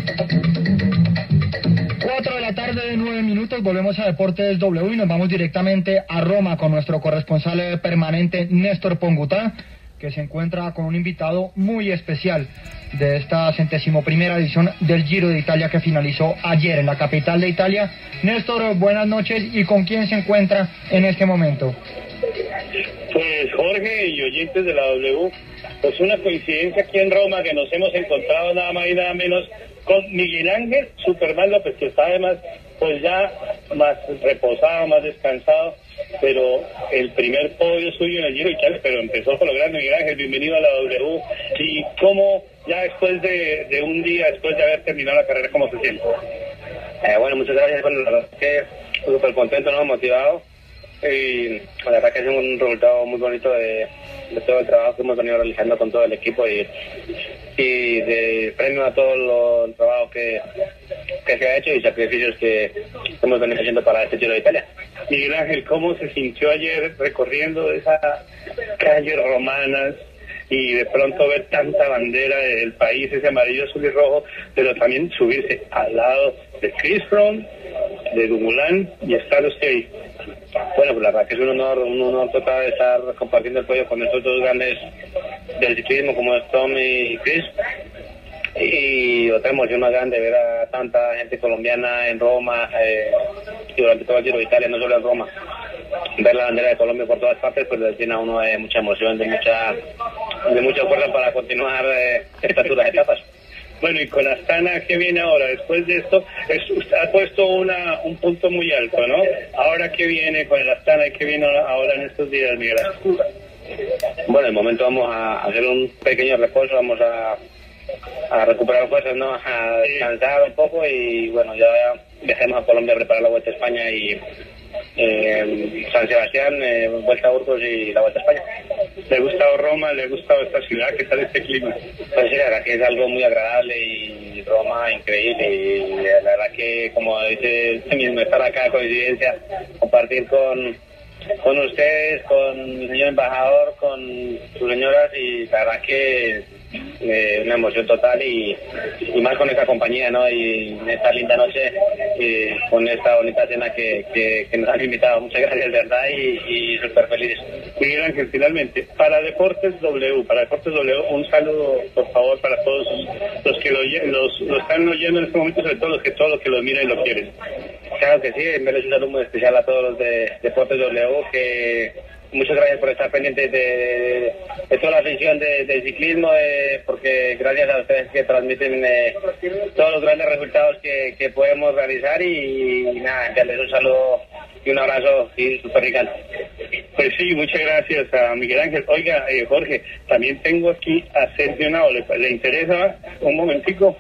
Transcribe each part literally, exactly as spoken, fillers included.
Cuatro de la tarde, nueve minutos, volvemos a Deportes W y nos vamos directamente a Roma con nuestro corresponsal permanente Néstor Pongutá, que se encuentra con un invitado muy especial de esta centésimo primera edición del Giro de Italia que finalizó ayer en la capital de Italia. Néstor, buenas noches, ¿y con quién se encuentra en este momento? Pues Jorge y oyentes de la W, pues una coincidencia aquí en Roma que nos hemos encontrado nada más y nada menos con Miguel Ángel Superman López, que está además pues ya más reposado, más descansado, pero el primer podio suyo en el Giro de Italia, pero empezó por lo grande. Miguel Ángel, bienvenido a la W. Y cómo ya después de, de un día, después de haber terminado la carrera, ¿cómo se siente? Eh, bueno, muchas gracias. Bueno, la verdad es que súper contento, ¿no? Motivado. Y la verdad que es un resultado muy bonito de, de todo el trabajo que hemos venido realizando con todo el equipo y, y de premio a todo el trabajo que, que se ha hecho y sacrificios que hemos venido haciendo para este Giro de Italia. Miguel Ángel, ¿cómo se sintió ayer recorriendo esas calles romanas y de pronto ver tanta bandera del país, ese amarillo, azul y rojo, pero también subirse al lado de Chris Froome, de Dumoulin y estar usted ahí? Bueno, pues la verdad que es un honor, un honor total estar compartiendo el podio con estos dos grandes del ciclismo como es Tom y Chris. Y otra emoción más grande, ver a tanta gente colombiana en Roma, eh, y durante todo el Giro de Italia, no solo en Roma. Ver la bandera de Colombia por todas partes, pues le tiene a uno de mucha emoción, de mucha de mucha fuerza para continuar eh, estas duras etapas. Bueno, y con Astana, ¿qué viene ahora? Después de esto, es, usted ha puesto una, un punto muy alto, ¿no? Ahora, ¿qué viene con el Astana y qué viene ahora en estos días, Miguel? Bueno, de momento vamos a hacer un pequeño reposo, vamos a, a recuperar fuerzas, ¿no? A descansar un poco y, bueno, ya viajemos a Colombia a preparar la Vuelta a España y eh, San Sebastián, eh, Vuelta a Burgos y la Vuelta a España. ¿Le ha gustado Roma? ¿Le ha gustado esta ciudad? ¿Qué tal este clima? Pues sí, la verdad que es algo muy agradable y Roma increíble y la verdad que, como dice usted mismo, estar acá, coincidencia, compartir con, con ustedes, con el señor embajador, con sus señoras y la verdad que eh, una emoción total y, y más con esta compañía, ¿no? Y en esta linda noche y con esta bonita cena que, que, que nos han invitado. Muchas gracias, de verdad, y, y súper felices. Miguel Ángel, finalmente, para Deportes W, para Deportes W, un saludo, por favor, para todos los que lo, los, lo están oyendo en este momento, sobre todo los que todos los que lo miran y lo quieren. Claro que sí, enviarles un saludo muy especial a todos los de Deportes W, que muchas gracias por estar pendientes de, de, de toda la afición del de ciclismo, eh, porque gracias a ustedes que transmiten eh, todos los grandes resultados que, que podemos realizar y, y nada, enviarles un saludo y un abrazo y súper gigante. Pues sí, muchas gracias a Miguel Ángel. Oiga, eh, Jorge, también tengo aquí a Sergio Henao. ¿Le, ¿Le interesa un momentico?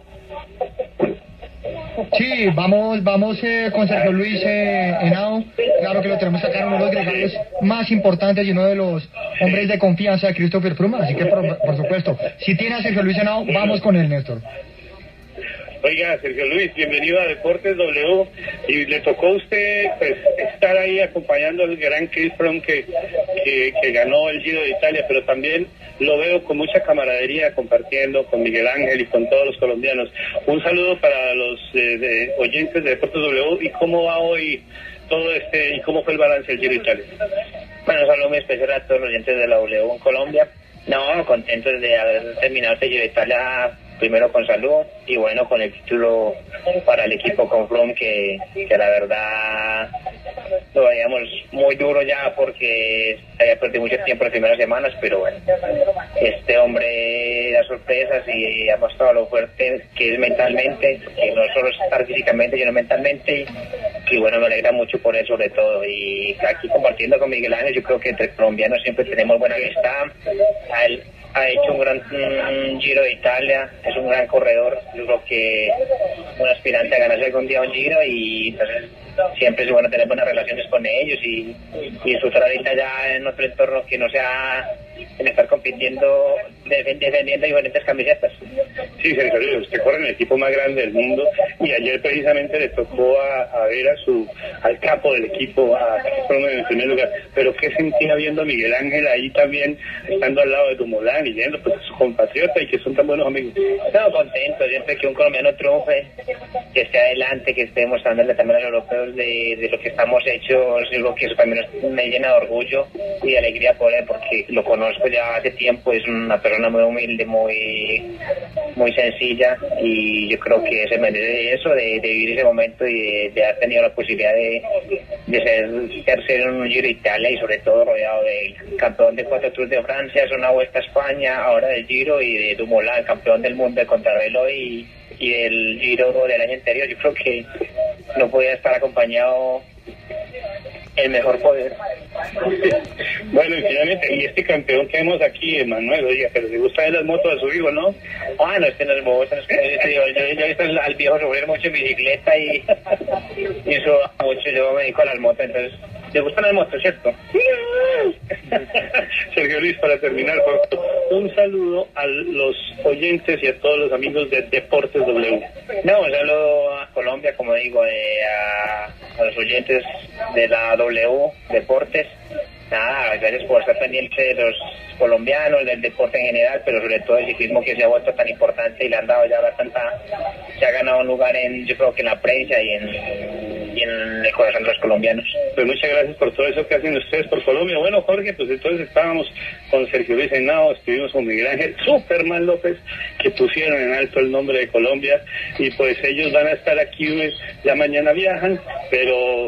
Sí, vamos vamos eh, con Sergio Luis eh, Henao. Claro que lo tenemos acá, uno de los gregarios más importantes y uno de los hombres de confianza de Christopher Froome, así que por, por supuesto, si tiene a Sergio Luis Henao, vamos con él, Néstor. Oiga, Sergio Luis, bienvenido a Deportes W, y le tocó a usted pues, estar ahí acompañando al gran Chris Froome que, que, que ganó el Giro de Italia, pero también lo veo con mucha camaradería compartiendo con Miguel Ángel y con todos los colombianos. Un saludo para los eh, de, oyentes de Deportes W, y cómo va hoy todo este, y cómo fue el balance del Giro de Italia. Bueno, un saludo muy especial a todos los oyentes de la W en Colombia. No, contentos de haber terminado este Giro de Italia primero con salud y bueno, con el título para el equipo con Froome, que, que la verdad lo veíamos muy duro ya porque se había perdido mucho tiempo en las primeras semanas, pero bueno, este hombre da sorpresas y ha mostrado lo fuerte que es mentalmente, que no solo es estar físicamente sino mentalmente, y, y bueno, me alegra mucho por eso sobre todo, y aquí compartiendo con Miguel Ángel, yo creo que entre colombianos siempre tenemos buena amistad. A él ha hecho un gran un Giro de Italia, es un gran corredor, yo creo que un aspirante a ganarse algún día un Giro, y entonces siempre es bueno tener buenas relaciones con ellos y, y disfrutar ahorita ya en otro entorno que no sea en estar compitiendo, defendiendo diferentes camisetas. Sí, Sergio Luis, usted corre en el equipo más grande del mundo y ayer precisamente le tocó a, a ver a su al capo del equipo, a en el primer lugar. Pero ¿qué sentía viendo a Miguel Ángel ahí también, estando al lado de Dumoulin y viendo pues a sus compatriotas y que son tan buenos amigos? Estaba contento siempre que un colombiano triunfe, que esté adelante, que esté mostrándole también a los europeos de, de lo que estamos hechos, y lo que eso también me llena de orgullo y de alegría por él, porque lo conozco ya hace tiempo, es una persona muy humilde, muy muy sencilla, y yo creo que se merece eso, de, de vivir ese momento y de, de haber tenido la posibilidad de, de ser tercero en un Giro de Italia y sobre todo rodeado del campeón de cuatro Tours de Francia, es una Vuelta a España, ahora del Giro, y de Dumoulin, campeón del mundo de contrarreloj y, y del Giro del año anterior. Yo creo que no podía estar acompañado el mejor poder. Bueno, y finalmente, y este campeón que vemos aquí, Emanuel, oiga, pero le gusta ver las motos a su hijo, ¿no? Ah, no, este no es bobo, este no es, yo, yo, yo he visto al, al viejo sufrir mucho en bicicleta y, y eso mucho, yo me dedico a las motos, entonces, ¿le gustan las motos, cierto? Sergio Luis, para terminar, por favor, un saludo a los oyentes y a todos los amigos de Deportes W. No, un saludo a Colombia, como digo, eh, a, a los oyentes de la W Deportes. Nada, gracias por estar pendiente de los colombianos, del deporte en general, pero sobre todo el ciclismo, que se ha vuelto tan importante y le han dado ya bastante, se ha ganado un lugar en, yo creo que en la prensa y en, y en el corazón de los colombianos. Pues muchas gracias por todo eso que hacen ustedes por Colombia. Bueno, Jorge, pues entonces estábamos con Sergio Luis Henao, estuvimos con Miguel Ángel Superman López, que pusieron en alto el nombre de Colombia, y pues ellos van a estar aquí, ya mañana viajan, pero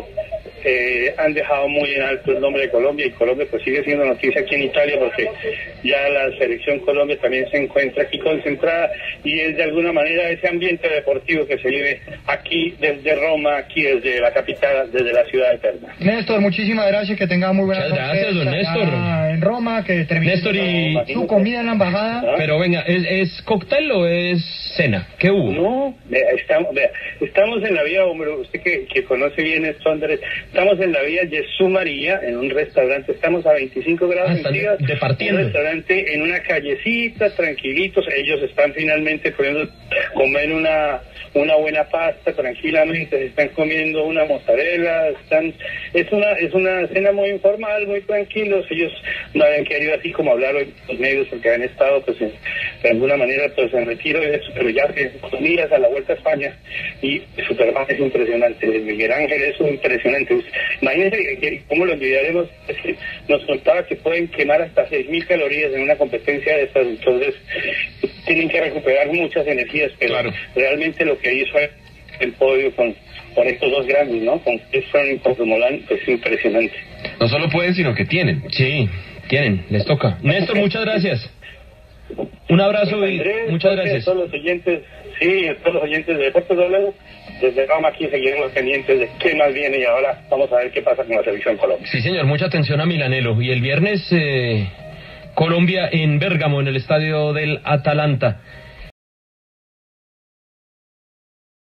eh, han dejado muy en alto el nombre de Colombia, y Colombia pues sigue siendo noticia aquí en Italia, porque ya la selección Colombia también se encuentra aquí concentrada, y es de alguna manera ese ambiente deportivo que se vive aquí desde Roma, aquí desde la capital, desde la ciudad eterna. Néstor, muchísimas gracias, que tenga muy buenas noches. Muchas gracias, don Néstor. En Roma, que termine Néstor, y... su comida en la embajada. ¿Ah? Pero venga, ¿es, ¿es cóctel o es cena? ¿Qué hubo? No, vea, estamos, vea, estamos en la vía, hombre, usted que, que conoce bien esto, Andrés, estamos en la vía Jesús María, en un restaurante, estamos a veinticinco grados ah, centígrados, departiendo. un restaurante en una callecita, tranquilitos, ellos están finalmente pudiendo comer una una buena pasta tranquilamente, se están comiendo una mozzarella, están, es una es una cena muy informal, muy tranquilos, ellos no habían querido así como hablar hoy los medios porque han estado pues en, de alguna manera pues en retiro de eso, pero ya que con días a la Vuelta a España, y Superman es impresionante, Miguel Ángel es impresionante, imagínense que, cómo lo envidiaremos, es que nos contaba que pueden quemar hasta seis mil calorías en una competencia de estas, entonces tienen que recuperar muchas energías, pero claro, realmente lo que hizo el podio con, con estos dos grandes, ¿no? Con Stefan y con Dumoulin, pues es impresionante. No solo pueden, sino que tienen. Sí, tienen, les toca. Néstor, muchas gracias. Un abrazo y Andrés, muchas gracias. A todos los oyentes, sí, a todos los oyentes de Deportes W, desde Roma aquí seguiremos pendientes de qué más viene, y ahora vamos a ver qué pasa con la selección Colombia. Sí, señor, mucha atención a Milanelo. Y el viernes, eh, Colombia en Bérgamo, en el estadio del Atalanta.